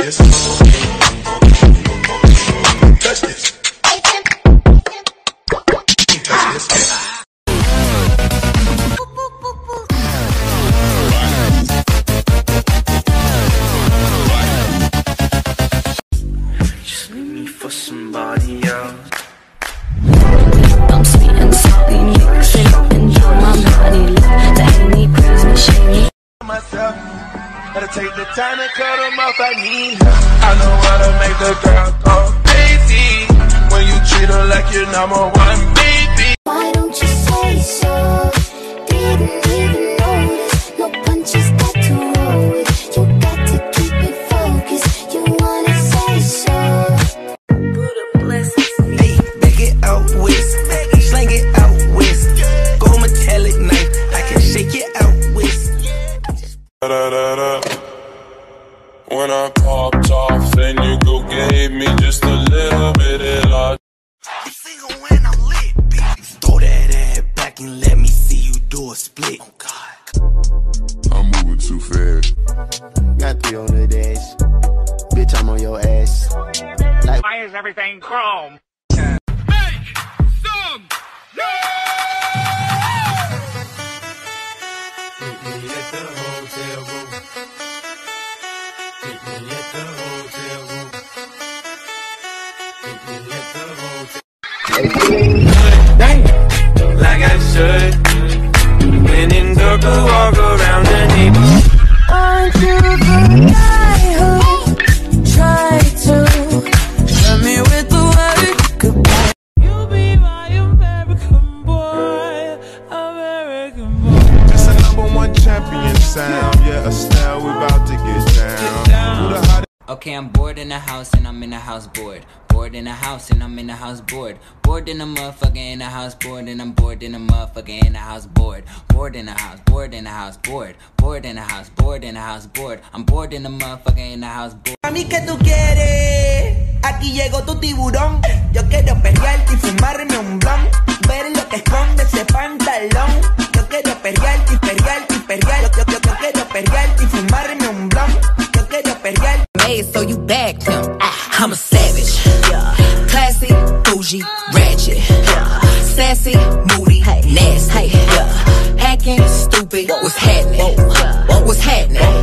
this. Touch this. Touch this. Just leave me for somebody else. I'm spitting salty mixing and on my body. The Henny brings me shady. Myself, gotta take the time to cut them off. I need help. I know how to make the girl go crazy when you treat her like your number one baby. Why don't you say so? Didn't even notice. No punches got to roll with. You got to keep it focused. You wanna say so? Hey, back it out west, slang it out west. Go metallic knife, I can shake it out west. When I popped off, then you go gave me just a little bit of love. I'm single when I'm lit, bitch. Throw that ass back and let me see you do a split. Oh God, I'm moving too fast. Got 3 on the dash. Bitch, I'm on your ass. Like, why is everything chrome? Make some noise! Meet me at the hotel room. Meet me at the hotel room. Meet me at the hotel. dang, like I should. When in circle, walk around the neighborhood. Aren't you the guy who tried to hurt me with the word goodbye? You be my American boy, American boy. It's a #1 champion sound. Yeah, Estelle, we about to get down. Who the hottest? Okay, I'm bored in the house and I'm in the house bored. Bored in the house and I'm in the house bored. Bored in the motherfucker in the house bored. And I'm bored in the motherfucker in the house bored. Bored in the house, bored in the house bored. Bored in the house, bored in the house bored. I'm bored in the motherfucker in the house bored. A mí que tú quieres, aquí llegó tu tiburón. Yo quiero perrearte y fumarme un blon. Ver lo que esconde ese pantalón. Yo quiero perrearte y perrearte y perrearte. Yo quiero perrearte y fumarme un blon. Yo quiero perrearte. So you bagged him. I'm a savage. Classy, bougie, ratchet. Sassy, moody, nasty. Hacking, stupid. What's happening? What's happening?